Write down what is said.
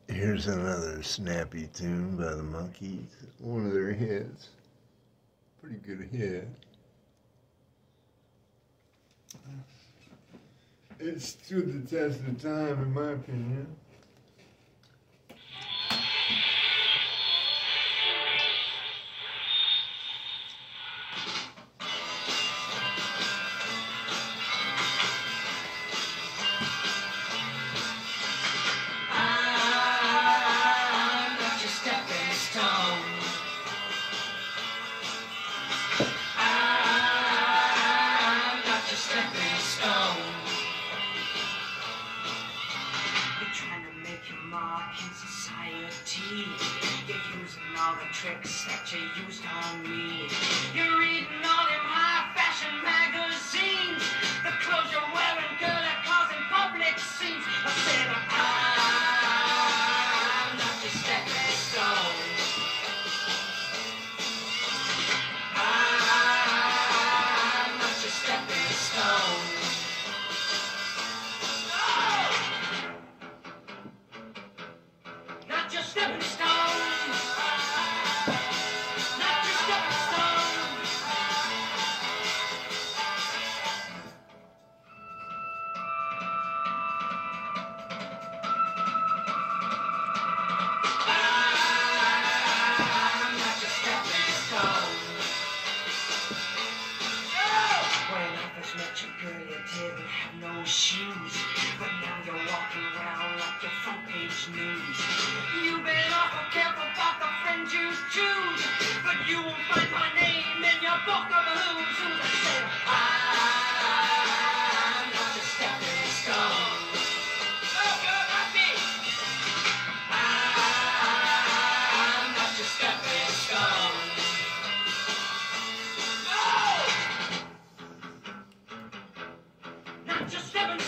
Here's another snappy tune by the Monkees. One of their hits. Pretty good hit. It stood the test of time, in my opinion. In society, you're using all the tricks that you used on me. You're reading all them high-fashion magazines. The clothes you're wearing, girl, are causing public scenes. I said, I'm not your stepping stone. I'm not your stepping stone. Not your stepping stone. Not your stepping stone. I'm not your stepping stone. When I first met you, girl, you didn't have no shoes. But now you're walking around like your front page news. You've been awful careful about the friends you choose, but you won't find my name in your book of who's who. I said, I'm not your stepping stone. Oh, good, not me. I'm not your stepping stone. No! Not your stepping stone.